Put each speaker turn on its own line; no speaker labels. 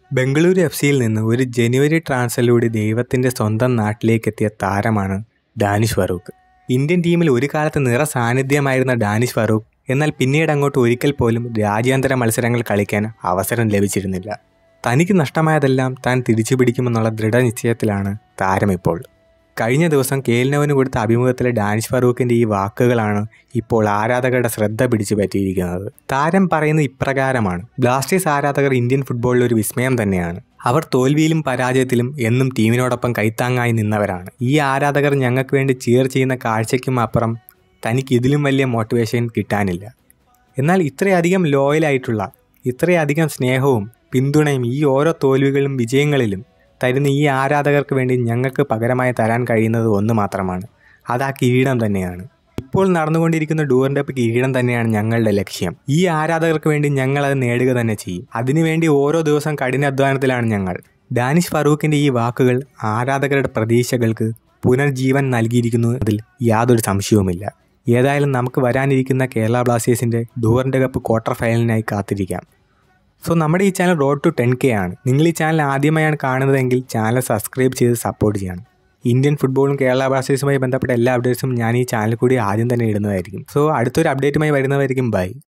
ബംഗളൂരു എഫ്.സിയിൽ നിന്ന് ഒരു ജനുവരി ട്രാൻസ്ഫറിലൂടെ ദൈവത്തിൻ്റെ സ്വന്തം നാട്ടിലേക്കെത്തിയ താരമാണ് ഡാനിഷ് ഫറൂഖ്. ഇന്ത്യൻ ടീമിൽ ഒരു കാലത്ത് നിറ സാന്നിധ്യമായിരുന്ന ഡാനിഷ് ഫറൂഖ് എന്നാൽ പിന്നീട് അങ്ങോട്ട് ഒരിക്കൽ പോലും രാജ്യാന്തര മത്സരങ്ങൾ കളിക്കാൻ അവസരം ലഭിച്ചിരുന്നില്ല. തനിക്ക് നഷ്ടമായതെല്ലാം താൻ തിരിച്ചു പിടിക്കുമെന്നുള്ള ദൃഢനിശ്ചയത്തിലാണ് താരമിപ്പോൾ. കഴിഞ്ഞ ദിവസം കേൽനോവിന് കൊടുത്ത അഭിമുഖത്തിലെ ഡാനിഷ് ഫറൂഖിൻ്റെ ഈ വാക്കുകളാണ് ഇപ്പോൾ ആരാധകരുടെ ശ്രദ്ധ പിടിച്ചു പറ്റിയിരിക്കുന്നത്. താരം പറയുന്നത് ഇപ്രകാരമാണ്: ബ്ലാസ്റ്റേഴ്സ് ആരാധകർ ഇന്ത്യൻ ഫുട്ബോളിൽ ഒരു വിസ്മയം തന്നെയാണ്. അവർ തോൽവിയിലും പരാജയത്തിലും എന്നും ടീമിനോടൊപ്പം കൈത്താങ്ങായി നിന്നവരാണ്. ഈ ആരാധകർ ഞങ്ങൾക്ക് വേണ്ടി ചിയർ ചെയ്യുന്ന കാഴ്ചയ്ക്കും അപ്പുറം തനിക്ക് ഇതിലും വലിയ മോട്ടിവേഷൻ കിട്ടാനില്ല. എന്നാൽ ഇത്രയധികം ലോയലായിട്ടുള്ള, ഇത്രയധികം സ്നേഹവും പിന്തുണയും ഈ ഓരോ തോൽവികളും വിജയങ്ങളിലും തരുന്ന ഈ ആരാധകർക്ക് വേണ്ടി ഞങ്ങൾക്ക് പകരമായി തരാൻ കഴിയുന്നത് ഒന്ന് മാത്രമാണ്. അത് ആ കിരീടം തന്നെയാണ്. ഇപ്പോൾ നടന്നുകൊണ്ടിരിക്കുന്ന ഡൂറൻഡ് കപ്പ് കിരീടം തന്നെയാണ് ഞങ്ങളുടെ ലക്ഷ്യം. ഈ ആരാധകർക്ക് വേണ്ടി ഞങ്ങൾ അത് നേടുക തന്നെ ചെയ്യും. അതിനുവേണ്ടി ഓരോ ദിവസം കഠിനാധ്വാനത്തിലാണ് ഞങ്ങൾ. ഡാനിഷ് ഫറൂഖിൻ്റെ ഈ വാക്കുകൾ ആരാധകരുടെ പ്രതീക്ഷകൾക്ക് പുനർജീവൻ നൽകിയിരിക്കുന്നതിൽ യാതൊരു സംശയവുമില്ല. ഏതായാലും നമുക്ക് വരാനിരിക്കുന്ന കേരള ബ്ലാസ്റ്റേഴ്സിൻ്റെ ഡൂറൻഡ് കപ്പ് ക്വാർട്ടർ ഫൈനലിനായി കാത്തിരിക്കാം. സോ നമ്മുടെ ഈ ചാനൽ റോഡ് ടു 10K ആണ്. നിങ്ങൾ ഈ ചാനൽ ആദ്യമായാണ് കാണുന്നതെങ്കിൽ ചാനൽ സബ്സ്ക്രൈബ് ചെയ്ത് സപ്പോർട്ട് ചെയ്യണം. ഇന്ത്യൻ ഫുട്ബോളും കേരള ബ്ലാസ്റ്റേഴ്സുമായി ബന്ധപ്പെട്ട എല്ലാ അപ്ഡേറ്റ്സും ഞാൻ ഈ ചാനൽ കൂടി ആദ്യം തന്നെ ഇടുന്നതായിരിക്കും. സോ അടുത്തൊരു അപ്ഡേറ്റുമായി വരുന്നതായിരിക്കും. ബൈ.